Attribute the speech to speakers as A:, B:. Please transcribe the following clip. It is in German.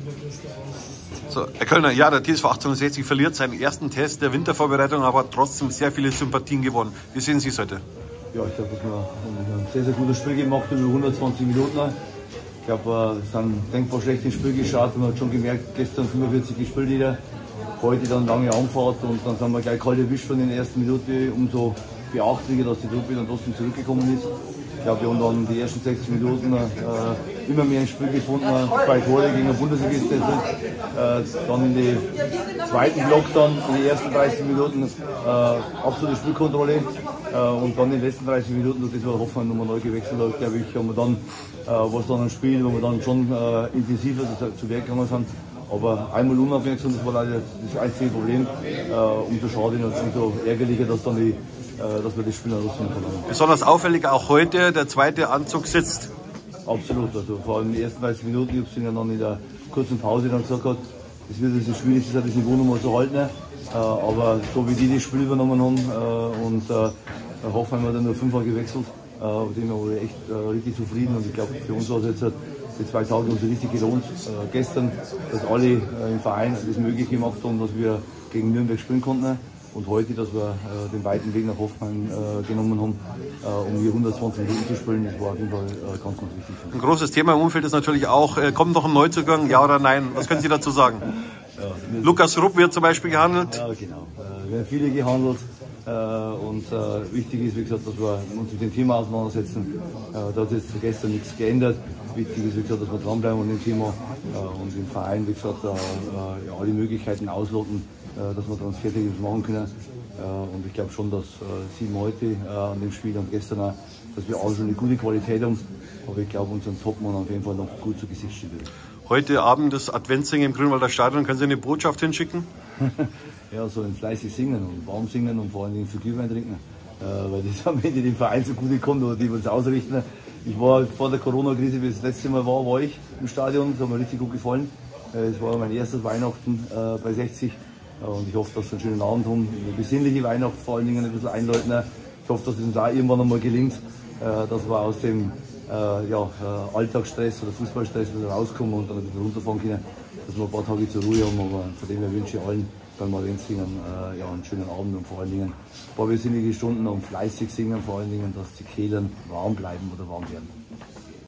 A: So, Herr Kölner, ja, der TSV 1860 verliert seinen ersten Test der Wintervorbereitung, aber hat trotzdem sehr viele Sympathien gewonnen. Wie sehen Sie es heute?
B: Ja, ich glaube, wir haben ein sehr, sehr gutes Spiel gemacht über 120 Minuten. Ich glaube, es haben denkbar schlecht ins Spiel geschaut. Man hat schon gemerkt, gestern 45 gespielt jeder, heute dann lange Anfahrt und dann sind wir gleich kalt erwischt von der ersten Minute. Umso beachtlicher, dass die Truppe dann trotzdem zurückgekommen ist. Ich glaube, wir haben dann die ersten 60 Minuten immer mehr ins Spiel gefunden, 2 Tore gegen den Bundesligist. Dann in den zweiten Block, dann in den ersten 30 Minuten absolute Spielkontrolle und dann in den letzten 30 Minuten, das war Hoffmann nochmal neu gewechselt hat, glaube ich, haben wir dann was dann ein Spiel, wo wir dann schon intensiver zu Werk gegangen sind. Aber einmal unaufmerksam, das war leider das einzige Problem. Umso schade und umso ärgerlicher, dass dann dass wir das Spiel an Russland verloren.
A: Besonders auffällig auch heute, der zweite Anzug sitzt.
B: Absolut, also vor allem in den ersten 30 Minuten, ich habe es Ihnen dann in der kurzen Pause dann gesagt, es wird also schwierig, das Niveau nochmal zu halten. Aber so wie die das Spiel übernommen haben und Hoffmann hat dann nur 5-mal gewechselt, mit dem waren wir echt richtig zufrieden und ich glaube für uns war es jetzt die 2 Tage uns richtig gelohnt. Gestern, dass alle im Verein das möglich gemacht haben, dass wir gegen Nürnberg spielen konnten. Und heute, dass wir den weiten Weg nach Hoffmann genommen haben, um hier 120 Minuten zu spielen, das war auf jeden Fall ganz, ganz wichtig.
A: Ein großes Thema im Umfeld ist natürlich auch, kommt noch ein Neuzugang, ja oder nein? Was können Sie dazu sagen? Ja, Lukas Rupp wird zum Beispiel gehandelt.
B: Ja, genau. Wir haben viele gehandelt und wichtig ist, wie gesagt, dass wir uns mit dem Thema auseinandersetzen. Da hat jetzt gestern nichts geändert. Wichtig ist, wie gesagt, dass wir dranbleiben an dem Thema und im Verein, wie gesagt, alle Möglichkeiten ausloten, dass wir Transfertätigkeit machen können. Und ich glaube schon, dass Sie heute an dem Spiel und gestern auch, dass wir auch schon eine gute Qualität haben. Aber ich glaube, unseren Topmann auf jeden Fall noch gut zu Gesicht stehen wird.
A: Heute Abend das Adventssingen im Grünwalder Stadion. Können Sie eine Botschaft hinschicken?
B: Ja, so ein fleißig singen und warm singen und vor allen Dingen viel Glühwein trinken. Weil das am Ende dem Verein so gut kommt oder die uns ausrichten. Ich war vor der Corona-Krise, wie das letzte Mal war ich im Stadion. Das hat mir richtig gut gefallen. Es war mein erstes Weihnachten bei 60. Und ich hoffe, dass wir einen schönen Abend haben, eine besinnliche Weihnacht vor allen Dingen ein bisschen einläuten. Ich hoffe, dass es uns auch irgendwann einmal gelingt, dass wir aus dem Alltagsstress oder Fußballstress wieder rauskommen und dann ein bisschen runterfahren können, dass wir ein paar Tage zur Ruhe haben. Aber von dem her wünsche ich allen beim Adventssingen einen schönen Abend und vor allen Dingen ein paar besinnliche Stunden und fleißig singen, vor allen Dingen, dass die Kehlen warm bleiben oder warm werden.